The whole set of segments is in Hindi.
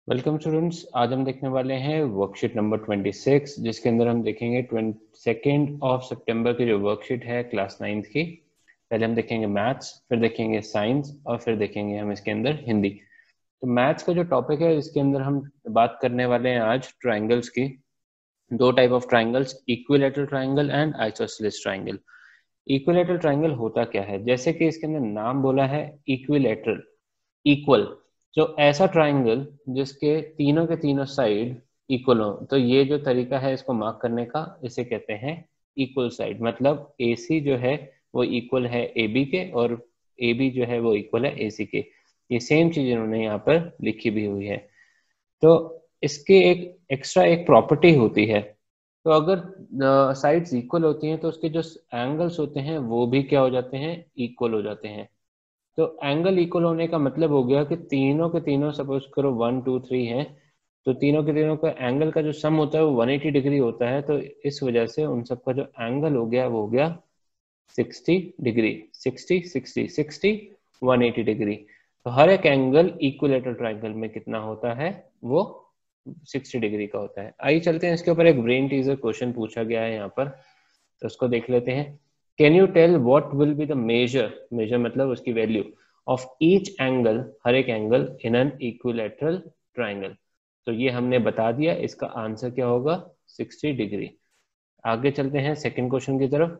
वेलकम स्टूडेंट्स, आज हम देखने वाले हैं वर्कशीट नंबर 26 जिसके अंदर हम देखेंगे 22 सितंबर की जो वर्कशीट है क्लास 9th की। पहले हम देखेंगे मैथ्स, फिर देखेंगे साइंस और फिर देखेंगे हम इसके अंदर हिंदी। तो मैथ्स का जो टॉपिक है इसके अंदर हम बात करने वाले हैं आज ट्राइंगल्स की। दो type of triangles, equilateral triangle and isosceles triangle. Equilateral triangle होता क्या है, जैसे कि इसके अंदर नाम बोला है इक्विलैटरल, इक्वल, जो ऐसा ट्राइंगल जिसके तीनों के तीनों साइड इक्वल हो। तो ये जो तरीका है इसको मार्क करने का, इसे कहते हैं इक्वल साइड। मतलब AC जो है वो इक्वल है AB के और AB जो है वो इक्वल है AC के। ये सेम चीज इन्होंने यहाँ पर लिखी भी हुई है। तो इसके एक एक्स्ट्रा एक प्रॉपर्टी होती है। तो अगर साइड्स इक्वल होती हैं तो उसके जो एंगल्स होते हैं वो भी क्या हो जाते हैं, इक्वल हो जाते हैं। तो एंगल इक्वल होने का मतलब हो गया कि तीनों के तीनों, सपोज करो 1 2 3 है, तो तीनों के तीनों का एंगल का जो सम होता है वो 180 डिग्री होता है। तो इस वजह से उन सबका जो एंगल हो गया वो हो गया 60 डिग्री। 60 60 60 180 डिग्री। तो हर एक एंगल इक्विलैटरल ट्रायंगल में कितना होता है, वो 60 डिग्री का होता है। आइए चलते हैं, इसके ऊपर एक ब्रेन टीजर क्वेश्चन पूछा गया है यहाँ पर, तो उसको देख लेते हैं। Can you tell what will be the measure, measure मतलब उसकी वैल्यू, ऑफ ईच एंगल, हर एक angle in an equilateral triangle. तो ये हमने बता दिया, इसका आंसर क्या होगा, 60 डिग्री। आगे चलते हैं सेकंड क्वेश्चन की तरफ।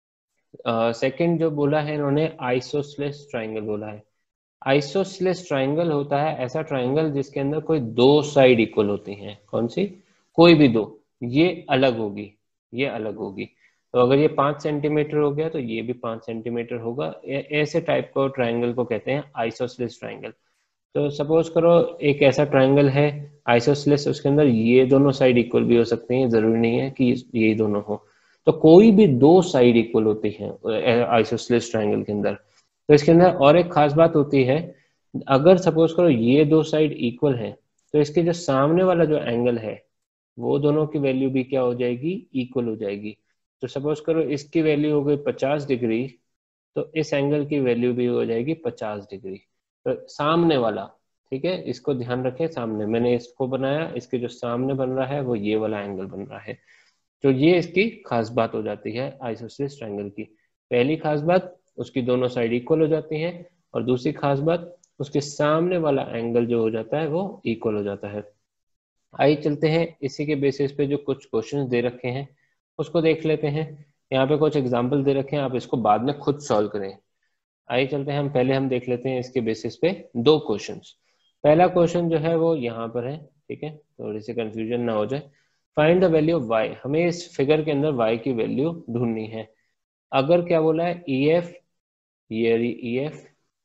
सेकंड जो बोला है इन्होंने, आइसोसेलेस ट्रायंगल बोला है। आइसोसेलेस ट्रायंगल होता है ऐसा ट्रायंगल जिसके अंदर कोई दो साइड इक्वल होती हैं। कौन सी, कोई भी दो, ये अलग होगी, ये अलग होगी। तो अगर ये 5 सेंटीमीटर हो गया तो ये भी 5 सेंटीमीटर होगा। ऐसे टाइप का ट्रायंगल को कहते हैं आइसोसेलेस ट्रायंगल। तो सपोज करो एक ऐसा ट्रायंगल है आइसोसेलेस, उसके अंदर ये दोनों साइड इक्वल भी हो सकते हैं, जरूरी नहीं है कि ये दोनों हो। तो कोई भी दो साइड इक्वल होती हैं आइसोसेलेस ट्रायंगल के अंदर। तो इसके अंदर और एक खास बात होती है, अगर सपोज करो ये दो साइड इक्वल है तो इसके जो सामने वाला जो एंगल है वो दोनों की वैल्यू भी क्या हो जाएगी, इक्वल हो जाएगी। तो सपोज करो इसकी वैल्यू हो गई 50 डिग्री, तो इस एंगल की वैल्यू भी हो जाएगी 50 डिग्री। तो सामने वाला, ठीक है, इसको ध्यान रखें, सामने मैंने इसको बनाया, इसके जो सामने बन रहा है वो ये वाला एंगल बन रहा है। तो ये इसकी खास बात हो जाती है आइसोसेलेस ट्रायंगल की। पहली खास बात, उसकी दोनों साइड इक्वल हो जाती हैं, और दूसरी खास बात, उसके सामने वाला एंगल जो हो जाता है वो इक्वल हो जाता है। आइए चलते हैं, इसी के बेसिस पे जो कुछ क्वेश्चंस दे रखे हैं उसको देख लेते हैं। यहाँ पे कुछ एग्जांपल दे रखे हैं, आप इसको बाद में खुद सॉल्व करें। आइए चलते हैं, हम पहले हम देख लेते हैं इसके बेसिस पे दो क्वेश्चंस। पहला क्वेश्चन जो है वो यहाँ पर है, ठीक है, थोड़ी सी कंफ्यूजन ना हो जाए। Find the value of y, हमें इस फिगर के अंदर y की वैल्यू ढूंढनी है। अगर क्या बोला है, EF, ये रही EF,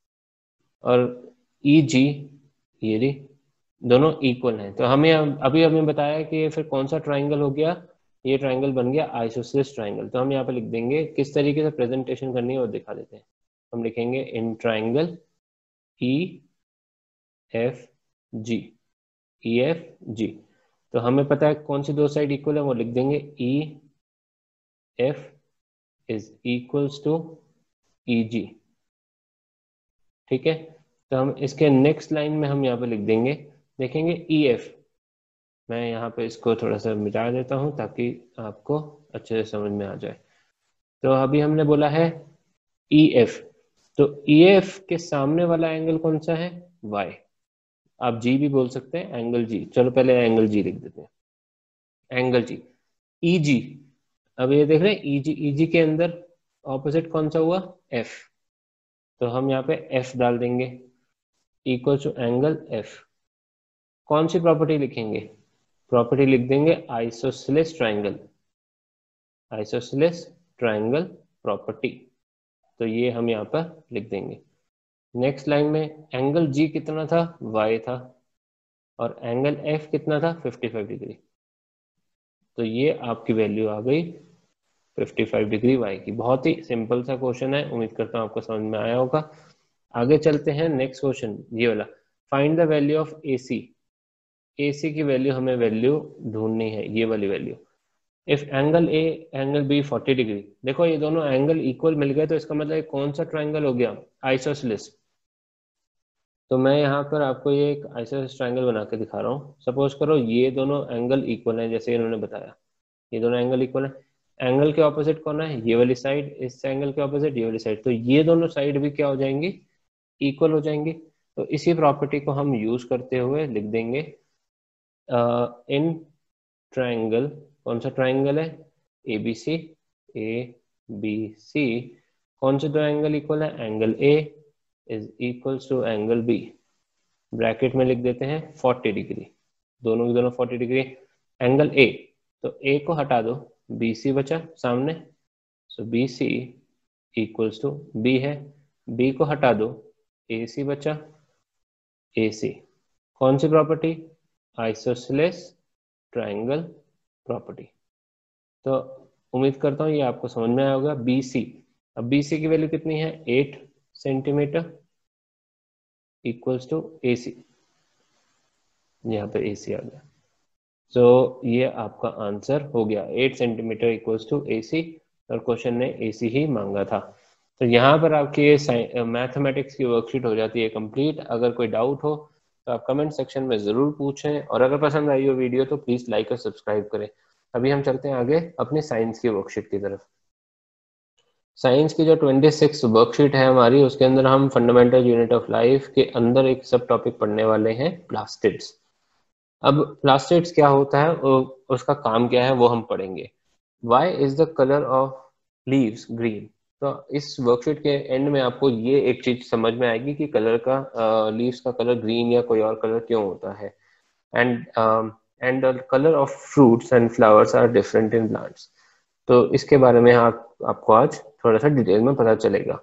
और EG, ये रही, दोनों इक्वल हैं। तो हमें अभी हमें बताया कि ये फिर कौन सा ट्राइंगल हो गया, ये ट्राइंगल बन गया आइसोसेलेस ट्राइंगल। तो हम यहाँ पे लिख देंगे, किस तरीके से प्रेजेंटेशन करनी है वो दिखा देते हैं। हम लिखेंगे इन ट्राइंगल EFG, EFG। तो हमें पता है कौन सी दो साइड इक्वल है, वो लिख देंगे EF is equals to EG, ठीक है। तो हम इसके नेक्स्ट लाइन में हम यहाँ पे लिख देंगे, देखेंगे EF, मैं यहाँ पे इसको थोड़ा सा मिटा देता हूँ ताकि आपको अच्छे से समझ में आ जाए। तो अभी हमने बोला है EF, तो EF के सामने वाला एंगल कौन सा है, Y। आप G भी बोल सकते हैं, एंगल G। चलो पहले एंगल G लिख देते हैं, एंगल G। EG, अब ये देख रहे हैं EG, EG के अंदर ऑपोजिट कौन सा हुआ, F। तो हम यहाँ पे F डाल देंगे, इक्वल टू एंगल F। कौन सी प्रॉपर्टी लिखेंगे, प्रॉपर्टी लिख देंगे isosceles triangle, isosceles triangle property. तो ये हम यहाँ पर लिख देंगे। नेक्स्ट लाइन में एंगल G कितना था, Y था, और एंगल F कितना था, 55 डिग्री। तो ये आपकी वैल्यू आ गई 55 डिग्री Y की। बहुत ही सिंपल सा क्वेश्चन है, उम्मीद करता हूँ आपको समझ में आया होगा। आगे चलते हैं, नेक्स्ट क्वेश्चन ये वाला, find the value of AC। AC की वैल्यू, हमें वैल्यू ढूंढनी है, ये वाली value. If angle A angle B 40 degree, देखो ये दोनों एंगल इक्वल मिल गए, तो इसका मतलब कौन सा ट्राइंगल हो गया, आइसोसेलेस। तो मैं यहाँ पर आपको ये एक आइसोसेलेस ट्रायंगल बना के दिखा रहा हूँ। सपोज करो ये दोनों एंगल इक्वल हैं, जैसे इन्होंने बताया ये दोनों एंगल इक्वल है। एंगल के ऑपोजिट कौन है? ये वाली साइड। इस एंगल के ऑपोजिट ये वाली साइड। तो ये दोनों साइड भी क्या हो जाएंगी? इक्वल हो जाएंगी। तो इसी प्रॉपर्टी को हम यूज करते हुए लिख देंगे इन ट्रायंगल, कौन सा ट्रायंगल है? A B C. A B C, कौन से दो एंगल इक्वल है? Angle A is equals to angle B. Bracket में लिख देते हैं 40 डिग्री, दोनों की दोनों 40 डिग्री। एंगल ए, तो ए को हटा दो, बी सी बचा सामने। So B C equals to B है, बी को हटा दो, ए सी बचा, ए सी। कौन सी प्रॉपर्टी? Isosceles triangle property. तो उम्मीद करता हूँ ये आपको समझ में आया होगा। बी सी, अब बी सी की वैल्यू कितनी है? 8 centimetre equals to A C. यहाँ पे ए सी आ गया। तो ये आपका आंसर हो गया, 8 centimetre equals to A C. और क्वेश्चन ने ए सी ही मांगा था। तो यहाँ पर आपकी ये मैथमेटिक्स की वर्कशीट हो जाती है कंप्लीट। अगर कोई डाउट हो तो आप कमेंट सेक्शन में ज़रूर पूछें, और अगर पसंद आई हो वीडियो तो प्लीज़ लाइक और सब्सक्राइब करें। अभी हम चलते हैं आगे अपनी साइंस की वर्कशीट की तरफ। साइंस की जो 26 वर्कशीट है हमारी, उसके अंदर हम फंडामेंटल यूनिट ऑफ लाइफ के अंदर एक सब टॉपिक पढ़ने वाले हैं, प्लास्टिड्स। अब प्लास्टिड्स क्या होता है, उसका काम क्या है, वो हम पढ़ेंगे। Why is the colour of leaves green? तो इस वर्कशीट के एंड में आपको ये एक चीज समझ में आएगी कि कलर का लीव्स का कलर ग्रीन या कोई और कलर क्यों होता है। And and the colour of fruits and flowers are different in plants. तो इसके बारे में आपको आज थोड़ा सा डिटेल में पता चलेगा।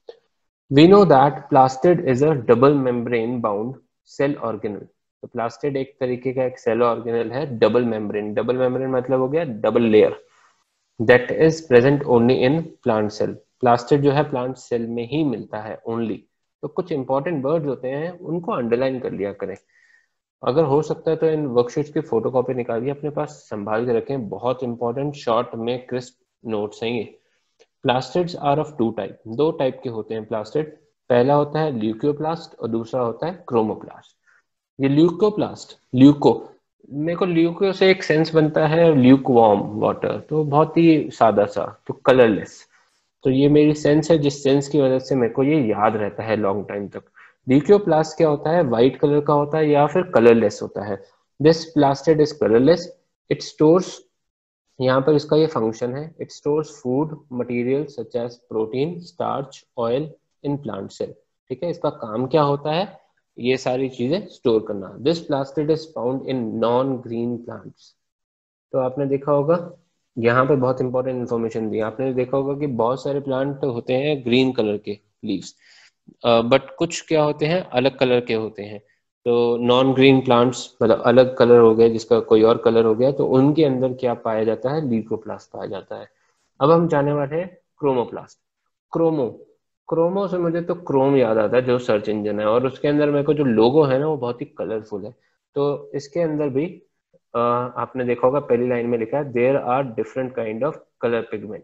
We know that plastid is a double membrane bound cell organelle। तो प्लास्टिड एक तरीके का एक सेल ऑर्गेनल है, डबल मेम्ब्रेन। डबल मेम्ब्रेन मतलब हो गया double layer, that is present only in plant cell. Plastid जो है प्लांट सेल में ही मिलता है ओनली। तो कुछ इंपॉर्टेंट वर्ड्स होते हैं, उनको अंडरलाइन कर लिया करें। अगर हो सकता है तो इन वर्कशीट्स की फोटो कॉपी निकालिए, अपने पास संभाल के रखें। बहुत इंपॉर्टेंट शॉर्ट में क्रिस्प नोट्स हैं ये। Plastids are of two type, दो टाइप के होते हैं प्लास्टिड। पहला होता है ल्यूकोप्लास्ट और दूसरा होता है क्रोमोप्लास्ट। ये ल्यूको, मेरे को ल्यूको से एक सेंस बनता है ल्यूक वार्म वाटर, तो बहुत ही सादा सा, तो कलरलेस। तो ये मेरी सेंस है, जिस सेंस की वजह से मेरे को ये याद रहता है लॉन्ग टाइम तक। ल्यूकोप्लास्ट क्या होता है? व्हाइट कलर का होता है या फिर कलरलेस होता है। This plastid is colourless. It stores, यहाँ पर इसका ये फंक्शन है, it stores food material such as protein, starch, oil in plant cell. ठीक है, इसका काम क्या होता है? ये सारी चीजें स्टोर करना। This plastid is found in non green plants. तो आपने देखा होगा यहाँ पे बहुत इंपॉर्टेंट इन्फॉर्मेशन दी। आपने देखा होगा कि बहुत सारे प्लांट होते हैं ग्रीन कलर के लीव्स, बट कुछ क्या होते हैं अलग कलर के होते हैं। तो नॉन ग्रीन प्लांट्स मतलब अलग कलर हो गए, जिसका कोई और कलर हो गया, तो उनके अंदर क्या पाया जाता है? ल्यूकोप्लास्ट पाया जाता है। अब हम जाने वाले हैं क्रोमोप्लास्ट। क्रोमो, क्रोमो से मुझे तो क्रोम याद आता है, जो सर्च इंजन है, और उसके अंदर मेरे को जो लोगो है ना वो बहुत ही कलरफुल है। तो इसके अंदर भी आपने देखा होगा पहली लाइन में लिखा है there are different kind of colour pigment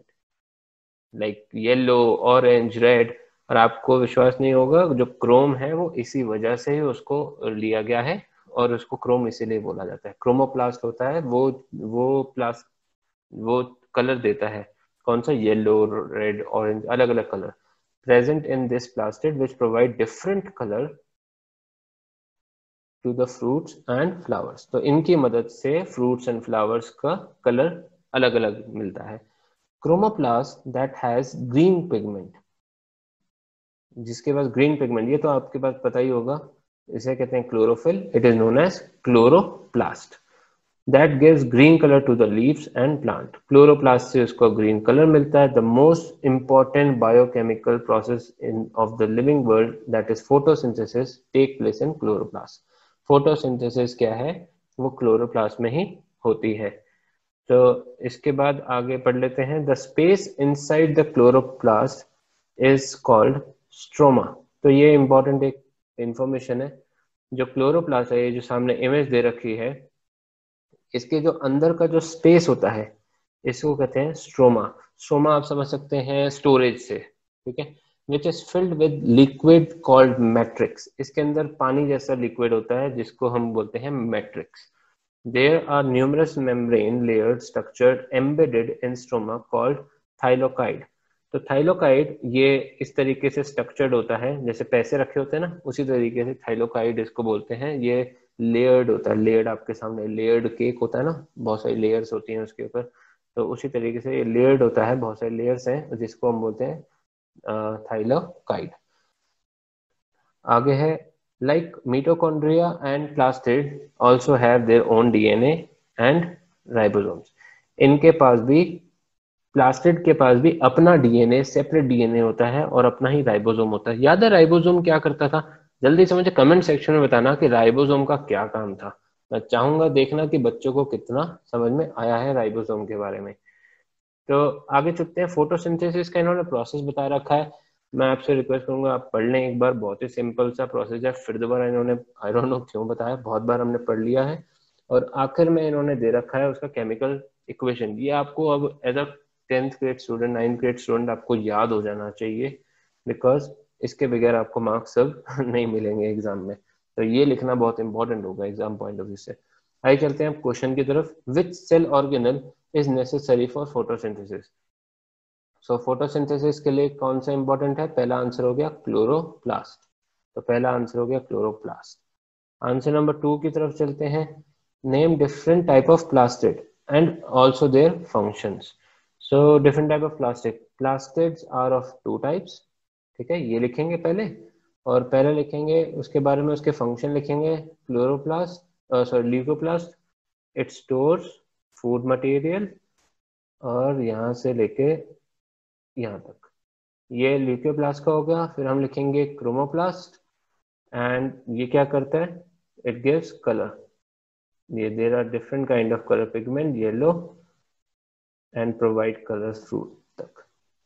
like yellow, orange, red. और आपको विश्वास नहीं होगा, जो क्रोम है वो इसी वजह से ही उसको लिया गया है, और उसको क्रोम इसीलिए बोला जाता है। क्रोमोप्लास्ट होता है वो प्लास्ट, वो कलर देता है। कौन सा? येलो, रेड, ऑरेंज, अलग अलग colour present in this plastid which provide different colour to the fruits and flowers. तो इनकी मदद से फ्रूट्स एंड फ्लावर्स का कलर अलग अलग मिलता है। Chromoplast that has green pigment, जिसके पास ग्रीन पिगमेंट, ये तो आपके पास पता ही होगा, इसे कहते हैं chlorophyll. It is known as chloroplast. That gives green colour to the leaves and plant. Chloroplast से उसको ग्रीन कलर मिलता है। The most important biochemical process in of the living world that is photosynthesis take place in chloroplast. Photosynthesis क्या है? वो क्लोरोप्लास्ट में ही होती है। तो इसके बाद आगे पढ़ लेते हैं। The space inside the chloroplast is called stroma. तो ये इंपॉर्टेंट एक इंफॉर्मेशन है। जो क्लोरोप्लास्ट है, ये जो सामने इमेज दे रखी है, इसके जो अंदर का जो स्पेस होता है इसको कहते हैं स्ट्रोमा। स्ट्रोमा आप समझ सकते हैं स्टोरेज से, ठीक है। which is filled with liquid called matrix. इसके अंदर पानी जैसा लिक्विड होता है जिसको हम बोलते हैं matrix. There are numerous membrane layered structured embedded in stroma called thylakoid. तो थाइलोकाइड ये इस तरीके से स्ट्रक्चर्ड होता है, जैसे पैसे रखे होते हैं ना, उसी तरीके से थाइलोकाइड इसको बोलते हैं. ये लेयर्ड होता है, लेयर्ड आपके सामने लेयर्ड केक होता है ना, बहुत सारी लेयर्स होती हैं उसके ऊपर, तो उसी तरीके से ये लेयर्ड होता है, बहुत सारे लेयर्स हैं जिसको हम बोलते हैं थाइलोकाइड. आगे है like mitochondria and plastid also have their own DNA and ribosomes. इनके पास भी, प्लास्टिड के पास भी अपना डीएनए, सेपरेट डीएनए होता है और अपना ही राइबोसोम होता है. याद है राइबोसोम क्या करता था? जल्दी से मुझे कमेंट सेक्शन में बताना कि राइबोसोम का क्या काम था. मैं चाहूंगा देखना कि बच्चों को कितना समझ में आया है राइबोसोम के बारे में. तो आगे चलते हैं. फोटोसिंथेसिस का इन्होंने प्रोसेस बता रखा है. मैं आपसे रिक्वेस्ट करूंगा आप पढ़ लें एक बार, बहुत ही सिंपल सा प्रोसेस है. फिर दोबारा इन्होंने आई डोंट नो क्यों बताया, बहुत बार हमने पढ़ लिया है. और आखिर में इन्होंने दे रखा है उसका केमिकल इक्वेशन. ये आपको अब as a 10th grade student, 9th grade student आपको याद हो जाना चाहिए, बिकॉज इसके बगैर आपको मार्क्स सब नहीं मिलेंगे एग्जाम में. तो ये लिखना बहुत इंपॉर्टेंट होगा एग्जाम पॉइंट ऑफ व्यू से. आइए चलते हैं क्वेश्चन की तरफ. Which cell organelle is necessary for photosynthesis? So photosynthesis के लिए कौन सा इंपॉर्टेंट है? पहला आंसर हो गया क्लोरोप्लास्ट. तो पहला आंसर हो गया क्लोरोप्लास्ट. आंसर नंबर 2 की तरफ चलते हैं. Name different type of plastid and also their functions. So different type of plastid. Plastids are of 2 types. ठीक है, ये लिखेंगे पहले, और पहले लिखेंगे उसके बारे में, उसके फंक्शन लिखेंगे. Chloroplast, sorry leucoplast, it stores food material, और यहाँ से लेके यहाँ तक ये ल्यूकोप्लास्ट का हो गया. फिर हम लिखेंगे क्रोमोप्लास्ट, एंड ये क्या करता है? It gives colour. ये there are different kind of colour pigment, yellow, and provide colour fruit तक.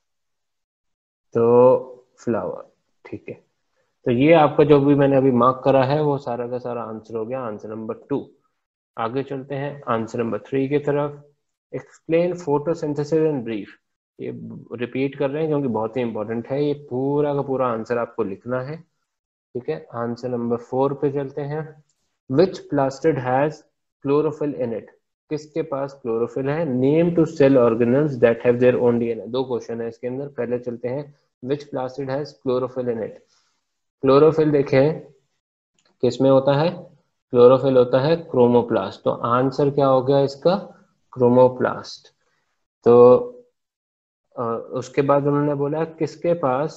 तो फ्लावर. ठीक है, तो ये आपका जो भी मैंने अभी मार्क करा है वो सारा का सारा आंसर हो गया, आंसर नंबर 2. आगे चलते हैं आंसर नंबर 3 की तरफ. Explain photosynthesis in brief. ये रिपीट कर रहे हैं क्योंकि बहुत ही इंपॉर्टेंट है. ये पूरा का पूरा आंसर आपको लिखना है. ठीक है, आंसर नंबर 4 पे चलते हैं. Which plastid has chlorophyll in it? किसके पास क्लोरोफिल है? Name two cell organelles that have their own DNA. 2 question है इसके अंदर. पहले चलते हैं, which plastid has chlorophyll in it. Chlorophyll देखें किस में होता है? क्लोरोफिल होता है क्रोमोप्लास्ट. तो आंसर क्या हो गया इसका? क्रोमोप्लास्ट. तो उसके बाद उन्होंने बोला किसके पास,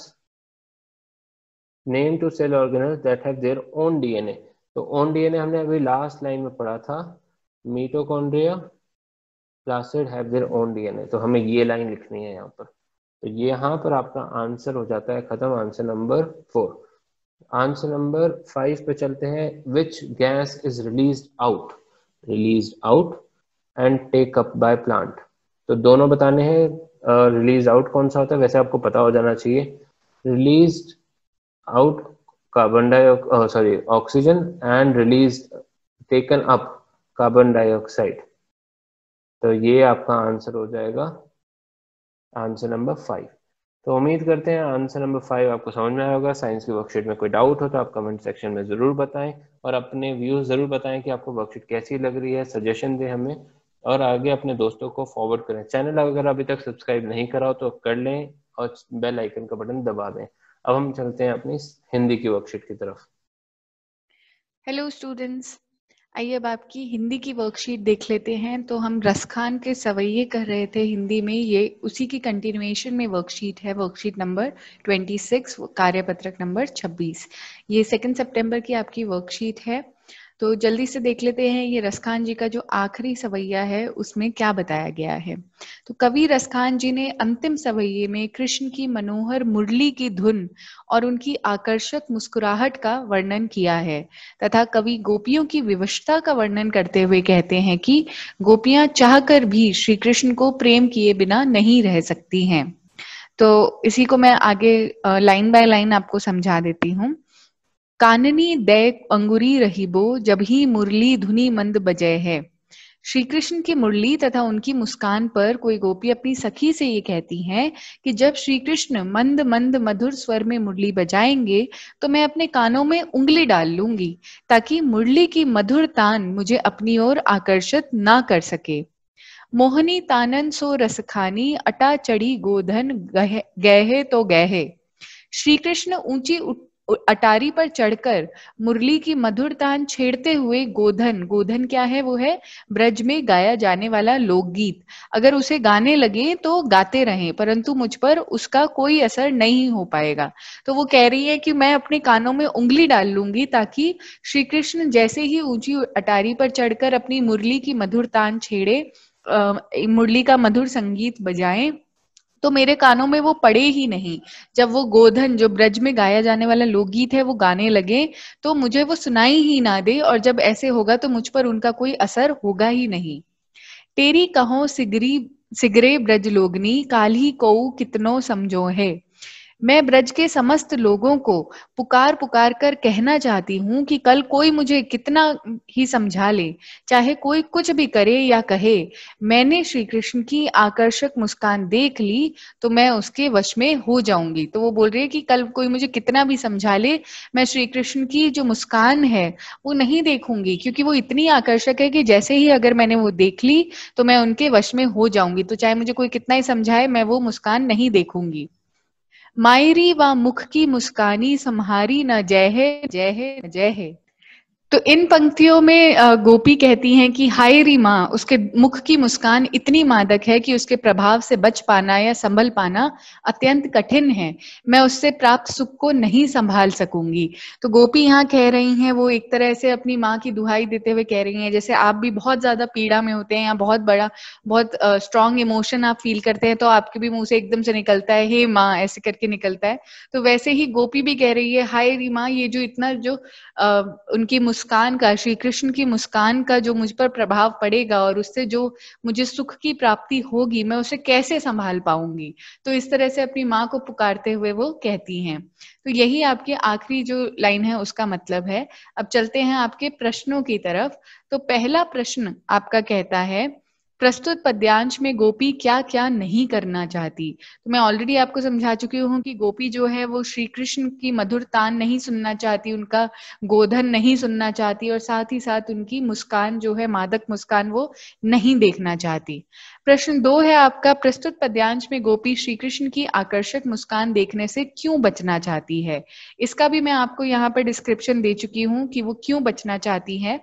name two cell organelles that have their own DNA. तो ओन डीएनए हमने अभी लास्ट लाइन में पढ़ा था, mitochondria, plastid have their own DNA. तो हमें ये लाइन लिखनी है यहाँ पर. तो ये यहाँ पर आपका आंसर हो जाता है खत्म, आंसर नंबर 4. आंसर नंबर 5 पे चलते हैं. Which gas is released out and take up by plant. तो दोनों बताने हैं. रिलीज आउट कौन सा होता है? वैसे आपको पता हो जाना चाहिए. Released out carbon dioxide, sorry oxygen, and release taken up carbon dioxide. तो ये आपका आंसर हो जाएगा आंसर नंबर 5. तो उम्मीद करते हैं आंसर नंबर 5 आपको समझ में आया होगा. साइंस की वर्कशीट में कोई डाउट हो तो आप कमेंट सेक्शन में जरूर बताएं, और अपने व्यूज जरूर बताएं कि आपको वर्कशीट कैसी लग रही है. सजेशन दें हमें, और आगे अपने दोस्तों को फॉरवर्ड करें. चैनल अगर अभी तक सब्सक्राइब नहीं करा हो तो कर लें, और बेल आइकन का बटन दबा दें. अब हम चलते हैं अपनी हिंदी की वर्कशीट की तरफ. हेलो स्टूडेंट्स, आइए अब आपकी हिंदी की वर्कशीट देख लेते हैं. तो हम रसखान के सवैये कर रहे थे हिंदी में, ये उसी की कंटिन्यूएशन में वर्कशीट है. वर्कशीट नंबर 26, कार्यपत्रक नंबर 26. ये 2 सितंबर की आपकी वर्कशीट है. तो जल्दी से देख लेते हैं ये रसखान जी का जो आखिरी सवैया है उसमें क्या बताया गया है. तो कवि रसखान जी ने अंतिम सवैये में कृष्ण की मनोहर मुरली की धुन और उनकी आकर्षक मुस्कुराहट का वर्णन किया है, तथा कवि गोपियों की विवशता का वर्णन करते हुए कहते हैं कि गोपियां चाहकर भी श्री कृष्ण को प्रेम किए बिना नहीं रह सकती हैं. तो इसी को मैं आगे लाइन बाय लाइन आपको समझा देती हूँ. काननी दैक अंगुरी रहीबो जब ही मुरली धुनी मंद बजय है. श्री कृष्ण की मुरली तथा उनकी मुस्कान पर कोई गोपी अपनी सखी से ये कहती हैं कि जब श्री कृष्ण मंद मंद मधुर स्वर में मुरली बजाएंगे तो मैं अपने कानों में उंगली डाल लूंगी ताकि मुरली की मधुर तान मुझे अपनी ओर आकर्षित ना कर सके। मोहनी तानन सो रसखानी अटा चढ़ी गोधन गहे तो गहे। श्री कृष्ण ऊंची अटारी पर चढ़कर मुरली की मधुर तान छेड़ते हुए गोधन, गोधन क्या है, वो है ब्रज में गाया जाने वाला लोकगीत, अगर उसे गाने लगे तो गाते रहें, परंतु मुझ पर उसका कोई असर नहीं हो पाएगा। तो वो कह रही है कि मैं अपने कानों में उंगली डाल लूंगी ताकि श्री कृष्ण जैसे ही ऊंची अटारी पर चढ़कर अपनी मुरली की मधुर तान छेड़े, मुरली का मधुर संगीत बजाएं, तो मेरे कानों में वो पड़े ही नहीं। जब वो गोधन, जो ब्रज में गाया जाने वाला लोकगीत है, वो गाने लगे तो मुझे वो सुनाई ही ना दे, और जब ऐसे होगा तो मुझ पर उनका कोई असर होगा ही नहीं। तेरी कहो सिगरी सिगरे ब्रज लोगनी काल्हि कोउ कितनो समझो है। मैं ब्रज के समस्त लोगों को पुकार पुकार कर कहना चाहती हूँ कि कल कोई मुझे कितना ही समझा ले, चाहे कोई कुछ भी करे या कहे, मैंने श्री कृष्ण की आकर्षक मुस्कान देख ली तो मैं उसके वश में हो जाऊंगी। तो वो बोल रही है कि कल कोई मुझे कितना भी समझा ले, मैं श्री कृष्ण की जो मुस्कान है वो नहीं देखूंगी, क्योंकि वो इतनी आकर्षक है कि जैसे ही अगर मैंने वो देख ली तो मैं उनके वश में हो जाऊंगी। तो चाहे मुझे कोई कितना ही समझाए, मैं वो मुस्कान नहीं देखूंगी। मायरी व मुख की मुस्कानी सम्हारी न जय है जय है जय है। तो इन पंक्तियों में गोपी कहती हैं कि हाय री माँ, उसके मुख की मुस्कान इतनी मादक है कि उसके प्रभाव से बच पाना या संभल पाना अत्यंत कठिन है, मैं उससे प्राप्त सुख को नहीं संभाल सकूंगी। तो गोपी यहाँ कह रही हैं, वो एक तरह से अपनी माँ की दुहाई देते हुए कह रही हैं, जैसे आप भी बहुत ज्यादा पीड़ा में होते हैं या बहुत स्ट्रांग इमोशन आप फील करते हैं तो आपके भी मुंह से एकदम से निकलता है हे माँ, ऐसे करके निकलता है। तो वैसे ही गोपी भी कह रही है हाय री माँ, ये जो इतना जो उनकी मुस्कान का, श्री कृष्ण की मुस्कान का जो मुझ पर प्रभाव पड़ेगा और उससे जो मुझे सुख की प्राप्ति होगी, मैं उसे कैसे संभाल पाऊंगी। तो इस तरह से अपनी माँ को पुकारते हुए वो कहती हैं। तो यही आपकी आखिरी जो लाइन है उसका मतलब है। अब चलते हैं आपके प्रश्नों की तरफ। तो पहला प्रश्न आपका कहता है, प्रस्तुत पद्यांश में गोपी क्या क्या नहीं करना चाहती। तो मैं ऑलरेडी आपको समझा चुकी हूँ कि गोपी जो है वो श्री कृष्ण की मधुर तान नहीं सुनना चाहती, उनका गोधन नहीं सुनना चाहती, और साथ ही साथ उनकी मुस्कान जो है, मादक मुस्कान, वो नहीं देखना चाहती। प्रश्न 2 है आपका, प्रस्तुत पद्यांश में गोपी श्री कृष्ण की आकर्षक मुस्कान देखने से क्यों बचना चाहती है। इसका भी मैं आपको यहाँ पर डिस्क्रिप्शन दे चुकी हूँ कि वो क्यों बचना चाहती है।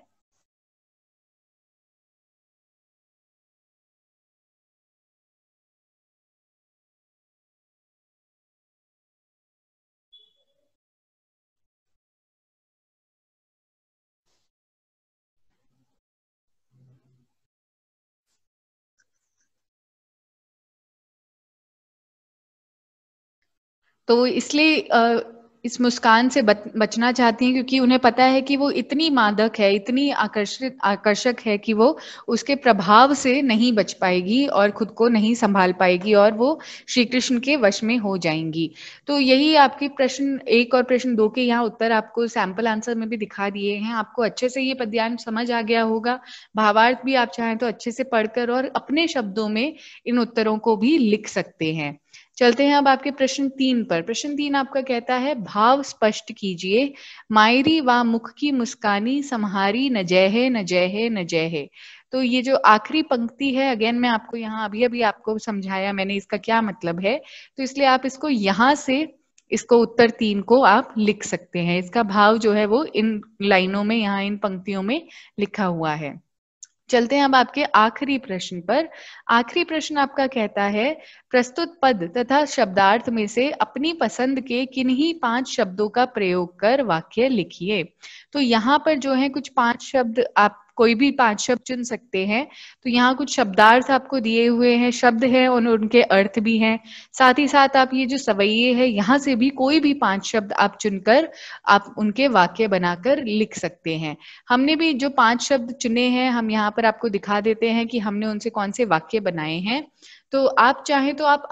तो इसलिए इस मुस्कान से बचना चाहती हैं क्योंकि उन्हें पता है कि वो इतनी मादक है, इतनी आकर्षक है कि वो उसके प्रभाव से नहीं बच पाएगी और खुद को नहीं संभाल पाएगी और वो श्री कृष्ण के वश में हो जाएंगी। तो यही आपके प्रश्न 1 और प्रश्न 2 के यहाँ उत्तर आपको सैंपल आंसर में भी दिखा दिए हैं। आपको अच्छे से ये पद्यांश समझ आ गया होगा। भावार्थ भी आप चाहें तो अच्छे से पढ़कर और अपने शब्दों में इन उत्तरों को भी लिख सकते हैं। चलते हैं अब आपके प्रश्न 3 पर। प्रश्न 3 आपका कहता है, भाव स्पष्ट कीजिए। मायरी व मुख की मुस्कानी सम्हारी न जय है न जय है न जय है। तो ये जो आखिरी पंक्ति है, अगेन मैं आपको यहाँ अभी अभी आपको समझाया मैंने इसका क्या मतलब है, तो इसलिए आप इसको यहाँ से इसको उत्तर 3 को आप लिख सकते हैं। इसका भाव जो है वो इन लाइनों में, यहाँ इन पंक्तियों में लिखा हुआ है। चलते हैं अब आपके आखिरी प्रश्न पर। आखिरी प्रश्न आपका कहता है, प्रस्तुत पद तथा शब्दार्थ में से अपनी पसंद के किन्हीं 5 शब्दों का प्रयोग कर वाक्य लिखिए। तो यहाँ पर जो है कुछ 5 शब्द, आप कोई भी 5 शब्द चुन सकते हैं। तो यहाँ कुछ शब्दार्थ आपको दिए हुए हैं, शब्द है और उनके अर्थ भी हैं। साथ ही साथ आप ये जो सवैये है, यहाँ से भी कोई भी 5 शब्द आप चुनकर आप उनके वाक्य बनाकर लिख सकते हैं। हमने भी जो 5 शब्द चुने हैं, हम यहाँ पर आपको दिखा देते हैं कि हमने उनसे कौन से वाक्य बनाए हैं। तो आप चाहें तो आप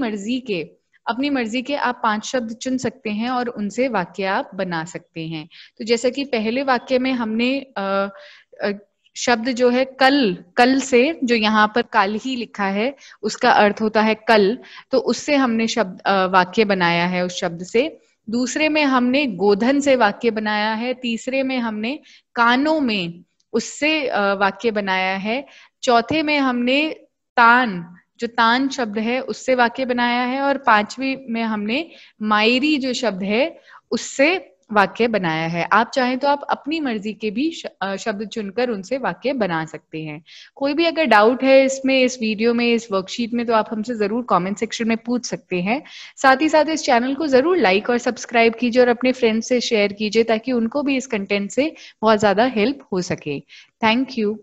अपनी मर्जी के आप 5 शब्द चुन सकते हैं और उनसे वाक्य आप बना सकते हैं। तो जैसा कि पहले वाक्य में हमने शब्द जो है कल, कल से जो यहाँ पर काल ही लिखा है उसका अर्थ होता है कल, तो उससे हमने शब्द वाक्य बनाया है उस शब्द से। दूसरे में हमने गोधन से वाक्य बनाया है। तीसरे में हमने कानों में उससे वाक्य बनाया है। चौथे में हमने तान, जो तान शब्द है उससे वाक्य बनाया है। और पांचवी में हमने मायरी जो शब्द है उससे वाक्य बनाया है। आप चाहें तो आप अपनी मर्जी के भी शब्द चुनकर उनसे वाक्य बना सकते हैं। कोई भी अगर डाउट है इसमें, इस वीडियो में, इस वर्कशीट में, तो आप हमसे जरूर कमेंट सेक्शन में पूछ सकते हैं। साथ ही साथ इस चैनल को जरूर लाइक और सब्सक्राइब कीजिए और अपने फ्रेंड्स से शेयर कीजिए ताकि उनको भी इस कंटेंट से बहुत ज्यादा हेल्प हो सके। Thank you.